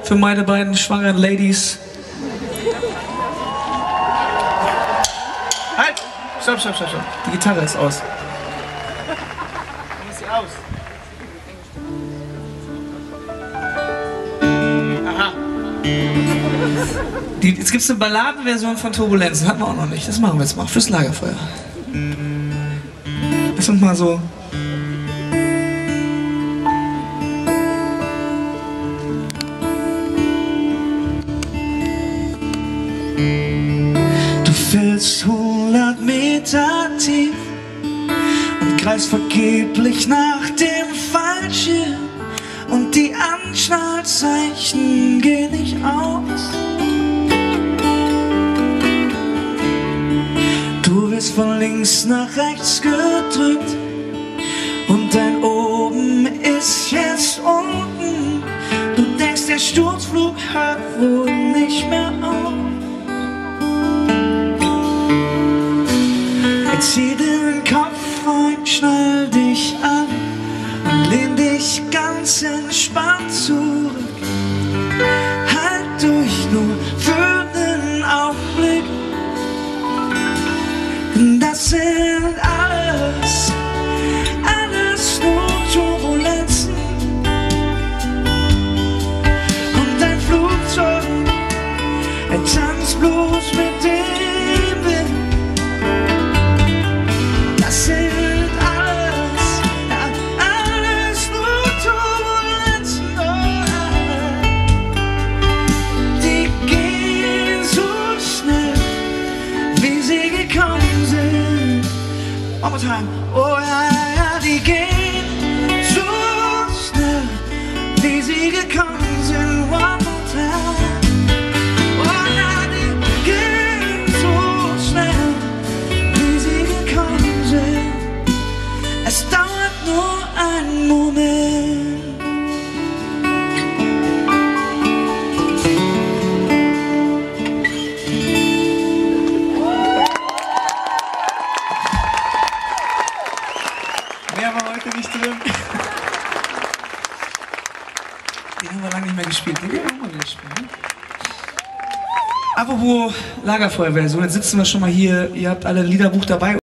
für meine beiden schwangeren Ladies. Halt! Stopp. Die Gitarre ist aus. Warum ist sie aus? Aha. Jetzt gibt es eine Balladenversion von Turbulenzen. Hatten wir auch noch nicht. Das machen wir jetzt mal fürs Lagerfeuer. Lass uns mal so. Du fällst 100 Meter tief und greifst vergeblich nach dem Fallschirm und die Anschnallzeichen gehen nicht aus. Du wirst von links nach rechts gedrückt und dein Oben ist jetzt unten. Du denkst, der Sturzflug hört wohl nicht mehr auf. Jetzt zieh den Kopf, Freund, schnall dich an und lehn dich ganz entspannt zurück. Halt durch nur für den Augenblick. Das sind alles nur Turbulenzen. Und dein Flugzeug, tanzt bloß mit dem Wind. Das sind alles nur Turbulenzen. Die gehen so schnell, wie sie gekommen sind. One more time. Oh ja, die gehen so schnell, wie sie gekommen sind. One more time. Oh ja, die gehen so schnell, wie sie gekommen sind. Es dauert nur einen Moment. Mehr war heute nicht drin. Den haben wir lange nicht mehr gespielt. Den haben wir mal gespielt. Ne? Apropos Lagerfeuerversion, jetzt sitzen wir schon mal hier. Ihr habt alle ein Liederbuch dabei.